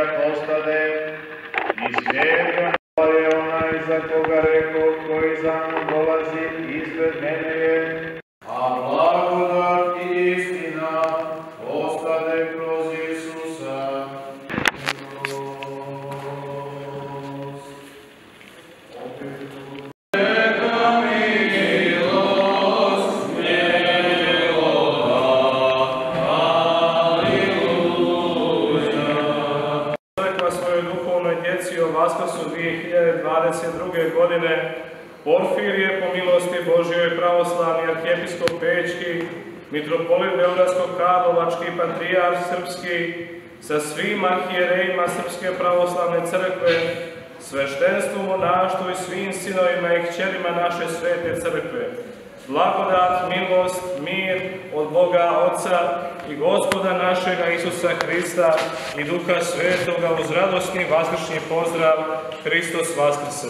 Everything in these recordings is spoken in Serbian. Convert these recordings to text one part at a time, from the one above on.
prijat ostade, i svijeta je onaj za koga rekao, koji za mnom dolazi ispred mene je, a blagodat i istina ostade kroz Isusa. Vaskrsu 2022. godine Porfirije, po milosti Božjoj, pravoslavni arhijepiskop Pečki, mitropolit Beogradsko-Karlovački, patrijarh srpski, sa svim arhijerejima Srpske pravoslavne crkve, sveštenstvu, monaštvu i svim sinovima i kćerima naše svete crkve. Blagodat, milost, mir od Boga Otca i Gospoda našega Isusa Hrista i Duha Svetoga uz radosni vaskršnji pozdrav. Hristos Vaskrse!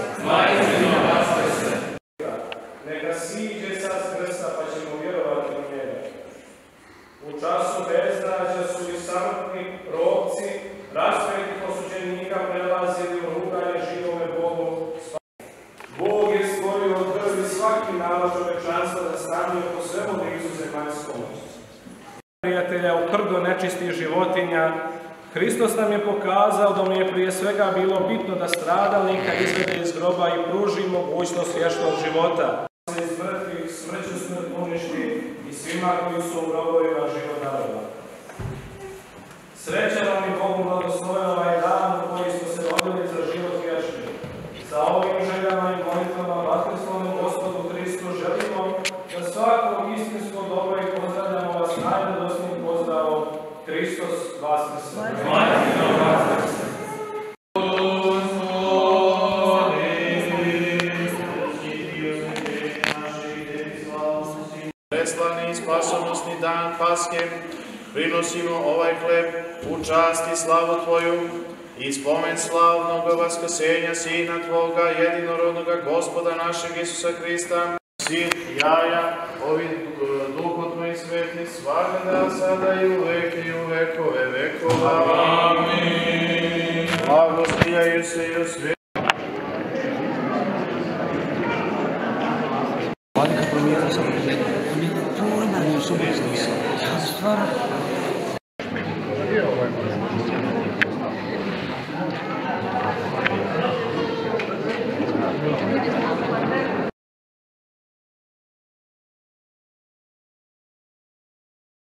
Neka siđe sad s krsta, pa ćemo vjerovati u njega. U času beznađa su i samotni prorci, raspetih osuđenika prelazili u ruganje živome Bogu. Bog je stvorio od krvi svaki narod čovečanstva da stane po svemu licu zemaljskom. Prijatelja u krdo nečistih životinja, Hristos nam je pokazao da mu je prije svega bilo bitno da stradalnika izvede iz groba i pruži mogućnost vječnog života. Se iz mrtvih smrću smrt uništi i svima koji su u grobovima život darova. Sreća vam i Bogu blagosloven ovaj dan u koji smo se rodili za život vječni. Sa ovim željama i molitvama vaskrslonom Gospodu Hristu želimo da svakog istinsko dobro i pozdravljamo vas najradosnijim pozdravom. Hristos Vaskrse! Preslavni i spasonosni dan Paske, prinosimo ovaj hleb u čast i slavu Tvoju i spomen slavnog vaskrsenja Sina Tvoga, jedinorodnoga Gospoda našeg Isusa Hrista, Sin jaja, ovi Duho Tvoj sveti, svakada, sada i u vekove vekova. Amin. Blagostijaju se i osvijeti. Vladika promijenila sam pojma, nisu mislili. Ja stvarno...